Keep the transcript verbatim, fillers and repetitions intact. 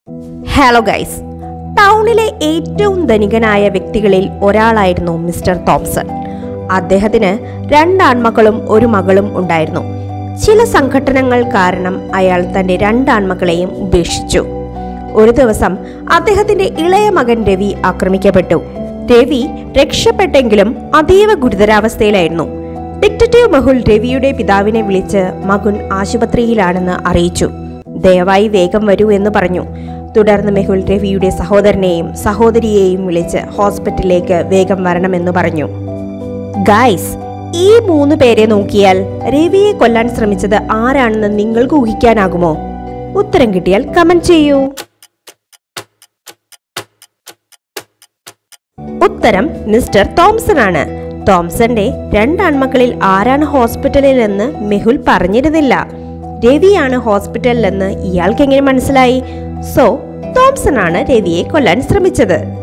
Hello guys, ടൗണിലെ ഏറ്റവും ധനികനായ വ്യക്തികളിൽ ഒരാളായിരുന്നു മിസ്റ്റർ തോംസൺ. അദ്ദേഹത്തിന് രണ്ടാൺമക്കളും ഒരു മകളും ഉണ്ടായിരുന്നു. ചില സംഘടനകൾ കാരണം അയാൾ തന്റെ രണ്ടാൺമക്കളെയും ഉപേക്ഷിച്ചു. ഒരു ദിവസം അദ്ദേഹത്തിന്റെ ഇളയ മകൻ രവി ആക്രമിക്കപ്പെട്ടു. രവി രക്ഷപ്പെട്ടെങ്കിലും അതീവ ഗുരുതരാവസ്ഥയിലായിരുന്നു. ഡിറ്റക്റ്റീവ് മെഹുൽ രവിയുടെ പിതാവിനെ വിളിച്ച് മകൻ ആശുപത്രിയിലാണെന്ന് അറിയിച്ചു. ദയവായി വേഗം വരൂ എന്ന് പറഞ്ഞു. തുടർന്ന് മെഹുൽ രവിയുടെ സഹോദരനെയും സഹോദരിയെയും വിളിച്ച് ഹോസ്പിറ്റലിലേക്ക് വേഗം വരണമെന്ന് പറഞ്ഞു. ഗൈസ്, ഈ മൂന്ന് പേരെ നോക്കിയാൽ രവിയെ കൊല്ലാൻ ശ്രമിച്ചത് ആരാണെന്ന് നിങ്ങൾക്ക് ഊഹിക്കാനാകുമോ? ഉത്തരം കിട്ടിയാൽ കമന്റ് ചെയ്യൂ. ഉത്തരം മിസ്റ്റർ തോംസൺ ആണ്. തോംസന്റെ രണ്ടാൺമക്കളിൽ ആരാണ് ഹോസ്പിറ്റലിൽ എന്ന് മെഹുൽ പറഞ്ഞിരുന്നില്ല. രവിയാണ് ഹോസ്പിറ്റലിലെന്ന് ഇയാൾക്ക് എങ്ങനെ മനസ്സിലായി? സോ തോംസൺ ആണ് രവിയെ കൊല്ലാൻ ശ്രമിച്ചത്.